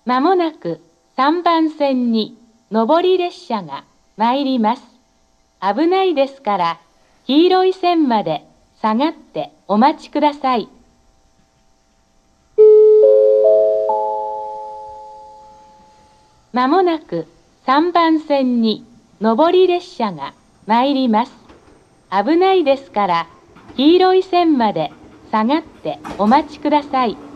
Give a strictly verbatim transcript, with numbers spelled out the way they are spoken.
まもなくさんばん線に上り列車が参ります。危ないですから、黄色い線まで下がってお待ちください。まもなくさんばん線に上り列車が参ります。危ないですから、黄色い線まで下がってお待ちください。